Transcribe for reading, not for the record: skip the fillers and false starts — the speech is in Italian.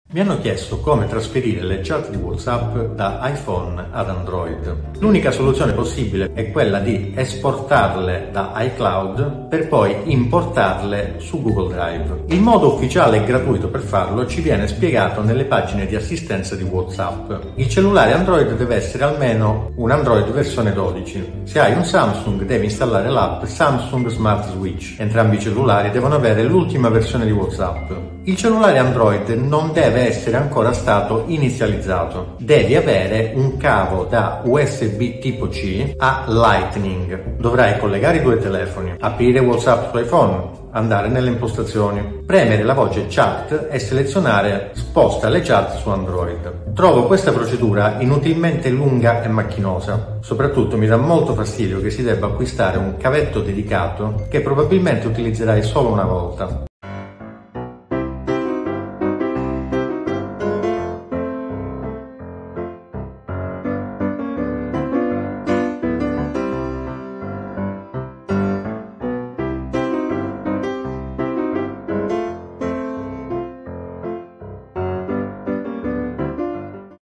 Mi hanno chiesto come trasferire le chat di WhatsApp da iPhone ad Android. L'unica soluzione possibile è quella di esportarle da iCloud per poi importarle su Google Drive. Il modo ufficiale e gratuito per farlo ci viene spiegato nelle pagine di assistenza di WhatsApp. Il cellulare Android deve essere almeno un Android versione 12. Se hai un Samsung devi installare l'app Samsung Smart Switch. Entrambi i cellulari devono avere l'ultima versione di WhatsApp. Il cellulare Android non deve essere ancora stato inizializzato. Devi avere un cavo da USB tipo C a Lightning. Dovrai collegare i due telefoni, aprire WhatsApp su iPhone, andare nelle impostazioni, premere la voce chat e selezionare sposta le chat su Android. Trovo questa procedura inutilmente lunga e macchinosa. Soprattutto mi dà molto fastidio che si debba acquistare un cavetto dedicato che probabilmente utilizzerai solo una volta.